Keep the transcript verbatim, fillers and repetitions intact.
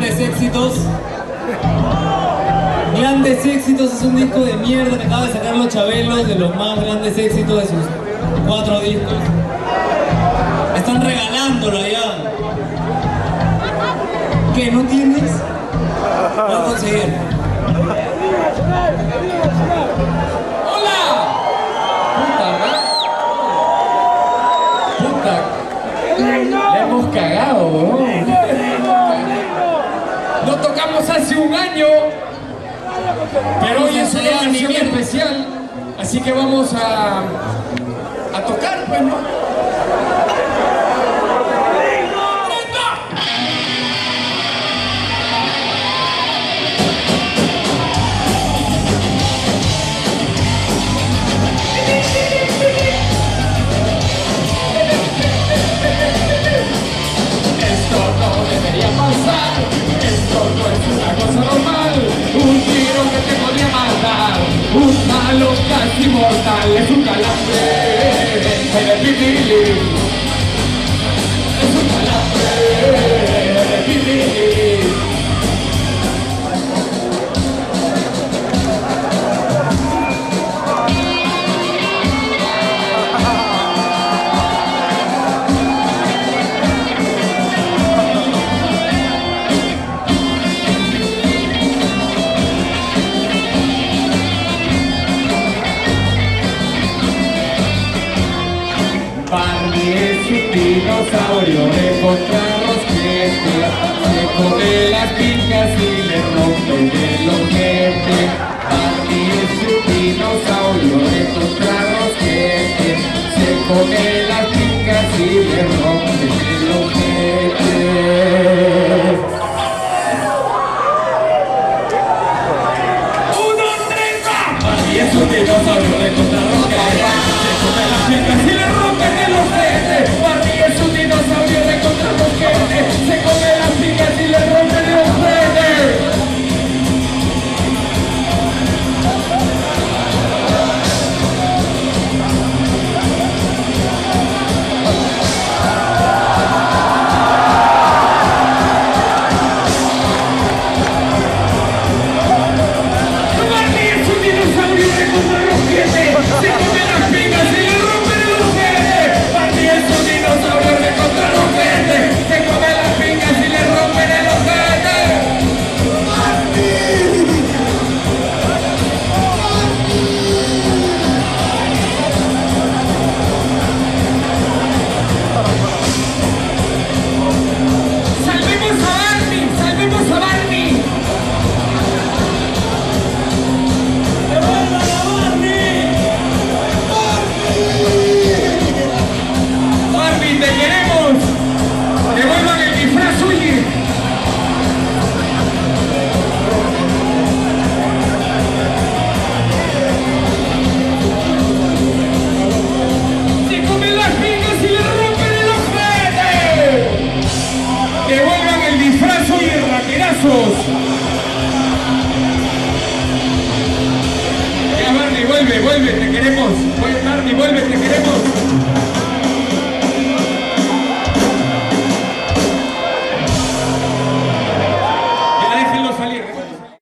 Grandes Éxitos. Grandes Éxitos es un disco de mierda que acaba de sacar los Chabelos, de los más grandes éxitos de sus cuatro discos. Están regalándolo allá. ¿Qué? ¿No tienes? Lo voy a conseguir. ¡Hola! Puta, ¿verdad? Puta. Le hemos cagado, weón. Lo tocamos hace un año, pero hoy es una edición especial, así que vamos a, a tocar, pues, ¿no? Un malo casi mortal, es un calambre de pipili. Es un calambre de pipili. Barney es un dinosaurio de contrarrosquete, se come las pincas y le rompe el ojete. Barney es un dinosaurio de contrarrosquete, se come las pincas y le rompe el ojete. ¡Uno, tres, va! Barney es un dinosaurio de contrarrosquete, se come las pincas y le rompe el ojete. Barney es un dinosaurio de contrarrosquete, se come las pincas y le rompe el ojete. Barney es un dinosaurio de contrarrosquete, se come las pincas y le rompe el ojete. Barney es un dinosaurio de contrarrosquete, se come las pincas y le rompe el ojete. ¡Salvemos a Barney! ¡Salvemos a Barney! Barney, te queremos. Devuelvan el disfraz, huye. Se comen las pincas y le rompen el ojete. Devuelvan el disfraz, huye, raquerazos. Ya, Barney, vuelve, vuelve, te queremos. Barney, vuelve, te queremos.